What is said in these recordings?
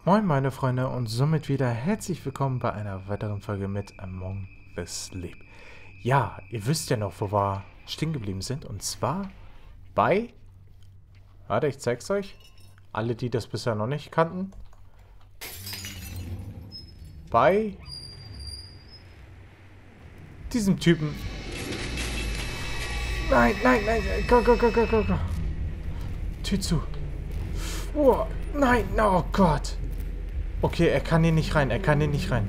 Moin meine Freunde und somit wieder herzlich willkommen bei einer weiteren Folge mit Among the Sleep. Ja, ihr wisst ja noch, wo wir stehen geblieben sind, und zwar bei... Warte, ich zeig's euch. Alle, die das bisher noch nicht kannten. Bei... diesem Typen. Nein, nein, nein, go, go, go, go, go, go. Tür zu. Oh, nein, oh Gott. Okay, er kann hier nicht rein, er kann hier nicht rein.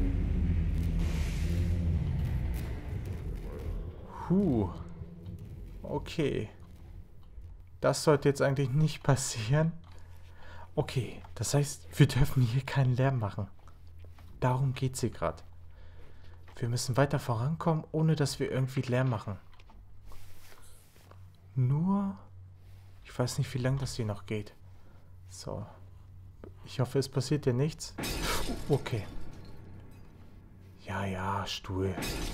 Okay. Das sollte jetzt eigentlich nicht passieren. Okay, das heißt, wir dürfen hier keinen Lärm machen. Darum geht's hier gerade. Wir müssen weiter vorankommen, ohne dass wir irgendwie Lärm machen. Nur... Ich weiß nicht, wie lange das hier noch geht. So. Ich hoffe, es passiert dir nichts. Okay. Ja, ja, Stuhl.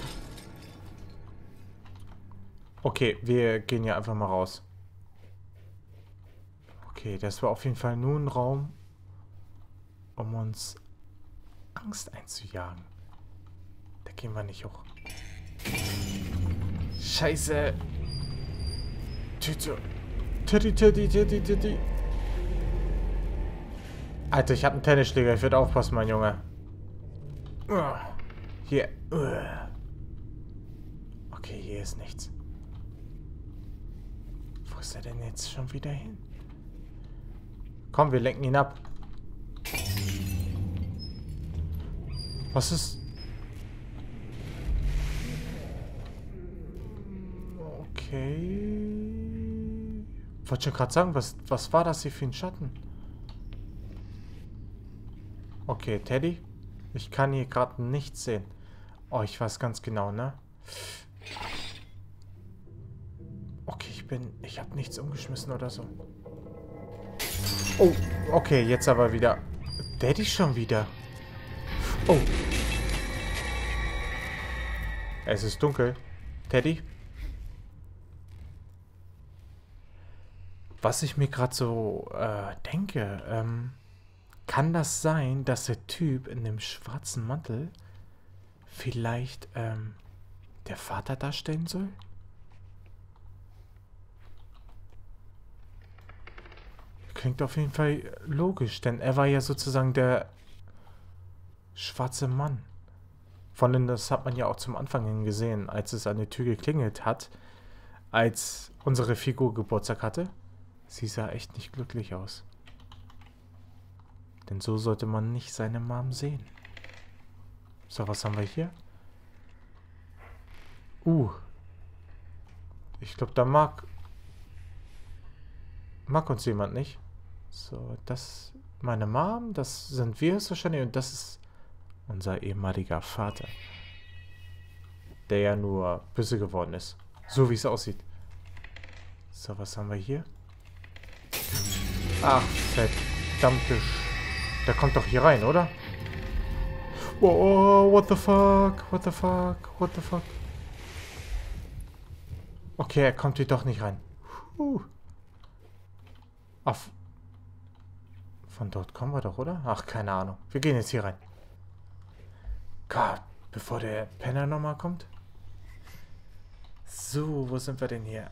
Okay, wir gehen ja einfach mal raus. Okay, das war auf jeden Fall nur ein Raum, um uns Angst einzujagen. Da gehen wir nicht hoch. Scheiße. Tüti. Alter, ich hab einen Tennisschläger. Ich würde aufpassen, mein Junge. Hier. Okay, hier ist nichts. Wo ist er denn jetzt schon wieder hin? Komm, wir lenken ihn ab. Was ist... Okay... Wollte schon gerade sagen, was war das hier für ein Schatten? Okay, Teddy. Ich kann hier gerade nichts sehen. Oh, ich weiß ganz genau, ne? Okay, ich habe nichts umgeschmissen oder so. Oh, okay, jetzt aber wieder. Daddy schon wieder. Oh. Es ist dunkel. Teddy? Was ich mir gerade so denke, kann das sein, dass der Typ in dem schwarzen Mantel vielleicht der Vater darstellen soll? Klingt auf jeden Fall logisch, denn er war ja sozusagen der schwarze Mann. Von dem, das hat man ja auch zum Anfang hin gesehen, als es an der Tür geklingelt hat, als unsere Figur Geburtstag hatte. Sie sah echt nicht glücklich aus. Denn so sollte man nicht seine Mom sehen. So, was haben wir hier? Ich glaube, da mag uns jemand nicht. So, das... Meine Mom, das sind wir wahrscheinlich, und das ist unser ehemaliger Vater. Der ja nur böse geworden ist. So wie es aussieht. So, was haben wir hier? Ach, verdammte Der kommt doch hier rein, oder? Oh, what the fuck? What the fuck? What the fuck? Okay, er kommt hier doch nicht rein. Ach, von dort kommen wir doch, oder? Ach, keine Ahnung. Wir gehen jetzt hier rein. Gott, bevor der Penner nochmal kommt. So, wo sind wir denn hier?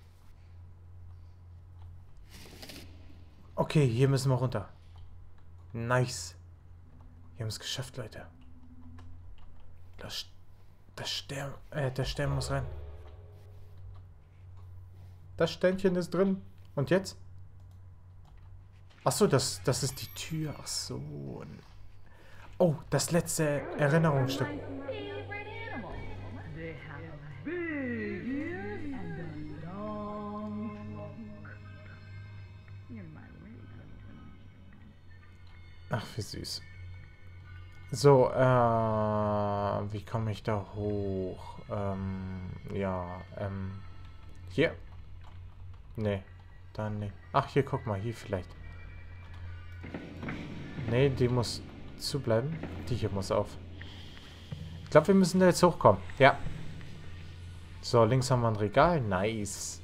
Okay, hier müssen wir runter. Nice. Wir haben es geschafft, Leute. Der Stern muss rein. Das Sternchen ist drin. Und jetzt? Achso, das ist die Tür. Ach so. Oh, das letzte Erinnerungsstück. Ach, wie süß. So, wie komme ich da hoch? Hier? Nee, dann nicht. Ach, hier, guck mal, hier vielleicht. Nee, die muss zubleiben. Die hier muss auf. Ich glaube, wir müssen da jetzt hochkommen. Ja. So, links haben wir ein Regal. Nice.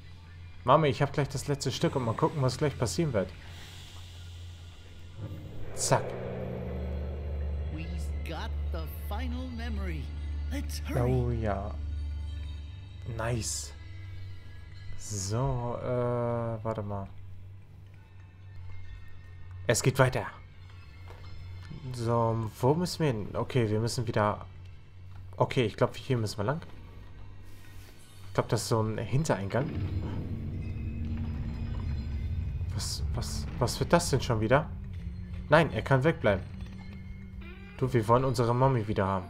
Mami, ich habe gleich das letzte Stück und mal gucken, was gleich passieren wird. Zack. We've got the final memory. Let's hurry. Oh ja. Nice. So, warte mal. Es geht weiter. So, wo müssen wir hin? Okay, wir müssen wieder... Okay, ich glaube, hier müssen wir lang. Ich glaube, das ist so ein Hintereingang. Was wird das denn schon wieder? Nein, er kann wegbleiben. Du, wir wollen unsere Mami wieder haben.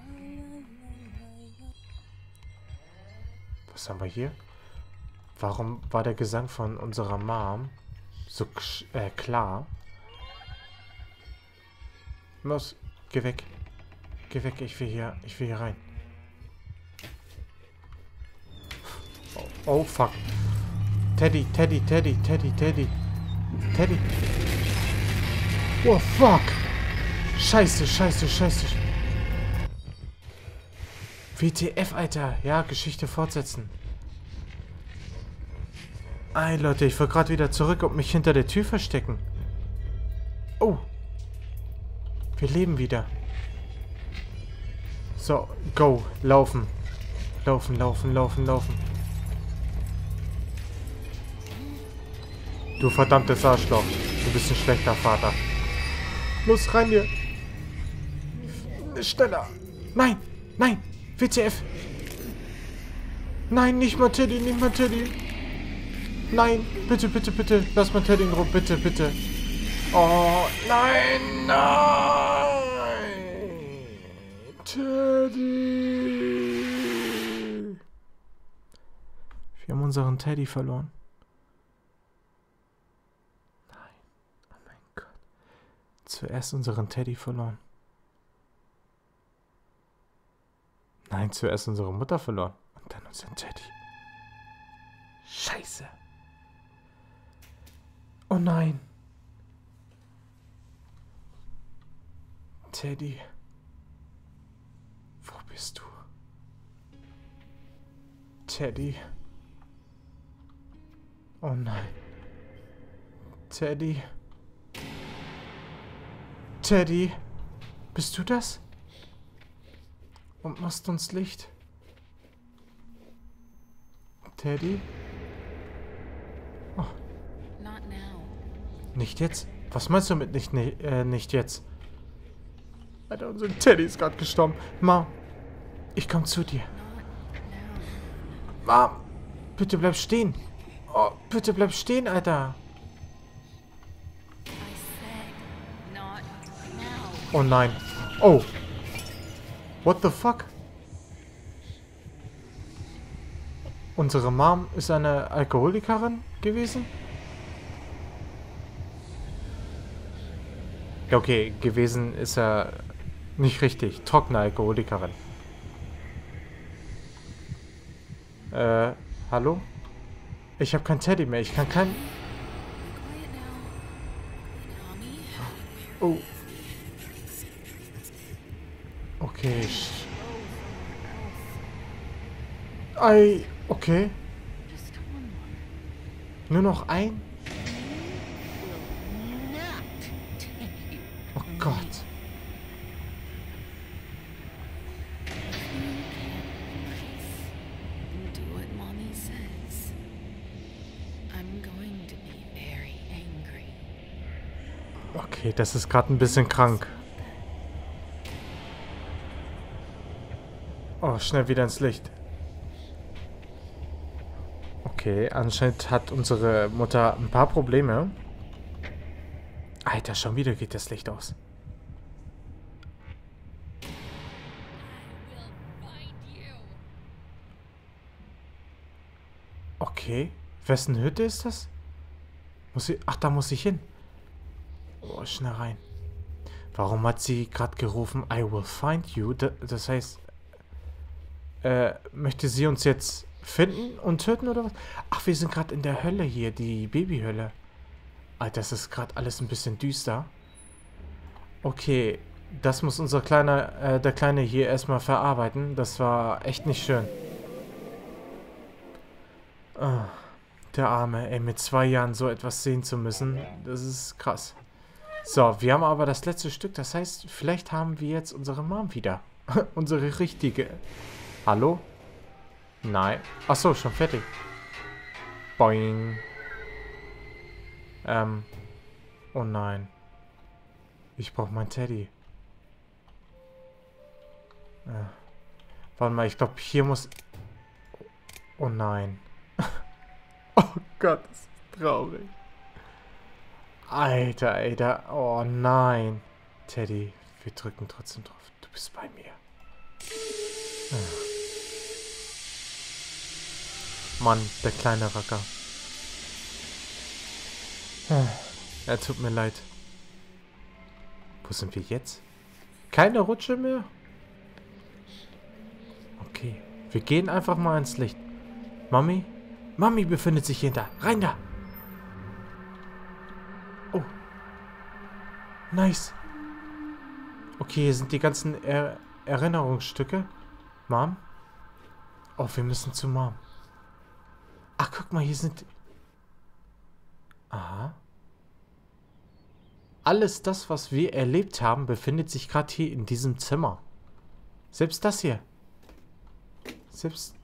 Was haben wir hier? Warum war der Gesang von unserer Mom so klar? Los, geh weg. Geh weg, ich will hier rein. Oh, fuck. Teddy. Oh, fuck. Scheiße. WTF, Alter. Ja, Geschichte fortsetzen. Ey, Leute, ich will gerade wieder zurück und mich hinter der Tür verstecken. Oh. Wir leben wieder. So, go. Laufen. Laufen. Du verdammtes Arschloch. Du bist ein schlechter Vater. Los, rein hier. Schneller. Nein. WTF. Nein, nicht mal Teddy. Nein, bitte. Lass mal Teddy in Ruhe. Bitte. Oh, nein. Teddy. Wir haben unseren Teddy verloren. Nein. Oh mein Gott. Zuerst unseren Teddy verloren. Nein, zuerst unsere Mutter verloren. Und dann unseren Teddy. Scheiße. Oh nein. Teddy. Wo bist du? Teddy. Oh nein. Teddy. Bist du das? Und machst uns Licht. Teddy? Oh. Nicht jetzt? Was meinst du mit nicht jetzt? Alter, unser Teddy ist gerade gestorben. Mom, ich komm zu dir. Mom, bitte bleib stehen. Oh, bitte bleib stehen, Alter. Oh nein. Oh. What the fuck? Unsere Mom ist eine Alkoholikerin gewesen? Ja, okay, gewesen ist er nicht richtig. Trockene Alkoholikerin. Hallo? Ich habe kein Teddy mehr. Ich kann kein... Oh. Okay. Okay. Nur noch ein? Oh Gott. Okay, das ist gerade ein bisschen krank. Oh, schnell wieder ins Licht. Okay, anscheinend hat unsere Mutter ein paar Probleme. Alter, schon wieder geht das Licht aus. Okay, wessen Hütte ist das? Ach, da muss ich hin. Oh, schnell rein. Warum hat sie gerade gerufen, I will find you? Das heißt, möchte sie uns jetzt finden und töten oder was? Ach, wir sind gerade in der Hölle hier, die Babyhölle. Alter, das ist gerade alles ein bisschen düster. Okay, das muss unser der Kleine hier erstmal verarbeiten. Das war echt nicht schön. Der Arme, ey, mit 2 Jahren so etwas sehen zu müssen, das ist krass. So, wir haben aber das letzte Stück. Das heißt, vielleicht haben wir jetzt unsere Mom wieder. Unsere richtige. Hallo? Nein. Achso, schon fertig. Boing. Oh nein. Ich brauche meinen Teddy. Warte mal, ich glaube, hier muss... Oh nein. Oh Gott, das ist traurig. Alter. Oh nein. Teddy, wir drücken trotzdem drauf. Du bist bei mir. Mann, der kleine Racker. Er tut mir leid. Wo sind wir jetzt? Keine Rutsche mehr? Okay. Wir gehen einfach mal ins Licht. Mami? Mami befindet sich hinter. Rein da! Oh. Nice. Okay, hier sind die ganzen Erinnerungsstücke. Mom? Oh, wir müssen zu Mom. Ach, guck mal, hier sind... Aha. Alles das, was wir erlebt haben, befindet sich gerade hier in diesem Zimmer. Selbst das hier. Selbst...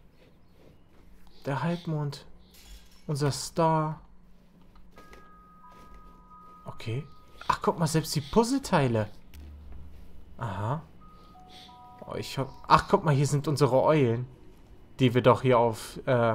Der Halbmond. Unser Star. Okay. Ach, guck mal, selbst die Puzzleteile. Aha. Oh, ach, guck mal, hier sind unsere Eulen. Die wir doch hier auf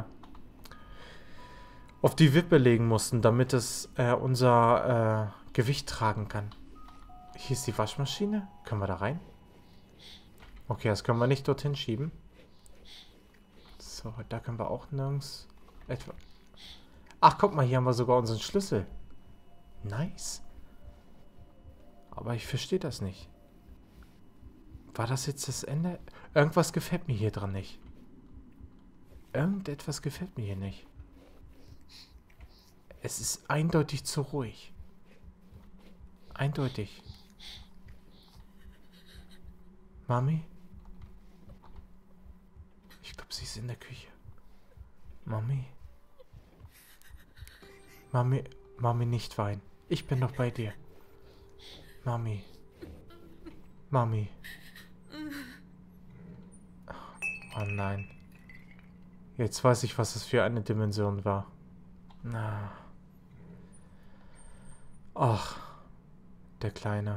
die Wippe legen mussten, damit es unser Gewicht tragen kann. Hier ist die Waschmaschine. Können wir da rein? Okay, das können wir nicht dorthin schieben. So, da können wir auch nirgends etwa... Ach, guck mal, hier haben wir sogar unseren Schlüssel. Nice. Aber ich verstehe das nicht. War das jetzt das Ende? Irgendwas gefällt mir hier dran nicht. Irgendetwas gefällt mir hier nicht. Es ist eindeutig zu ruhig. Eindeutig. Mami? Ich glaube, sie ist in der Küche. Mami? Mami, nicht weinen. Ich bin noch bei dir. Mami. Oh nein. Jetzt weiß ich, was es für eine Dimension war. Na. Ach. Der Kleine.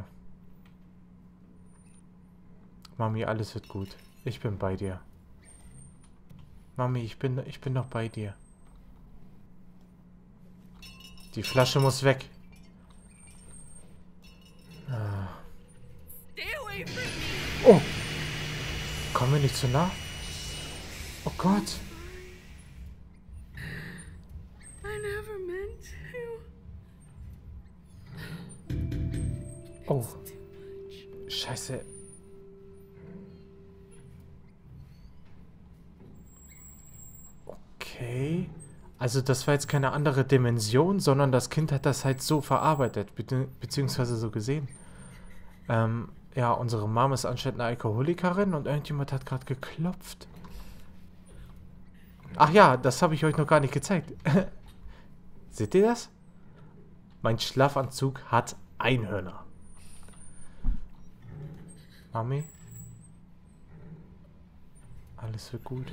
Mami, alles wird gut. Ich bin bei dir. Mami, ich bin noch bei dir. Die Flasche muss weg. Ah. Oh! Kommen wir nicht zu nah? Oh Gott! Oh. Scheiße. Okay. Also das war jetzt keine andere Dimension, sondern das Kind hat das halt so verarbeitet, beziehungsweise so gesehen. Ja, unsere Mom ist anscheinend eine Alkoholikerin und irgendjemand hat gerade geklopft. Ach ja, das habe ich euch noch gar nicht gezeigt. Seht ihr das? Mein Schlafanzug hat Einhörner. Mami? Alles wird gut.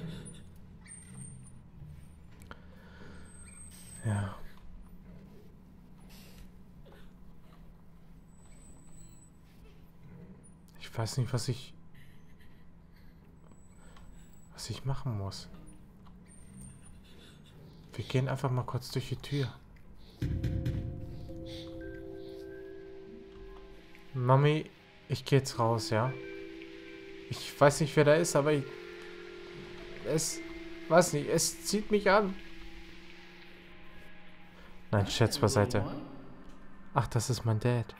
Ja. Ich weiß nicht, was ich machen muss. Wir gehen einfach mal kurz durch die Tür. Mami, ich gehe jetzt raus, ja? Ich weiß nicht, wer da ist, aber es zieht mich an. Nein, Scherz beiseite. Ach, das ist mein Dad.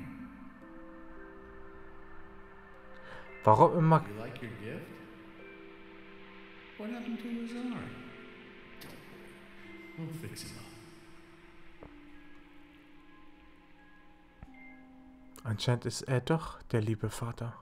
Warum immer... You like your gift? What happened to his arm? Don't worry. We'll fix him up. Anscheinend ist er doch der liebe Vater.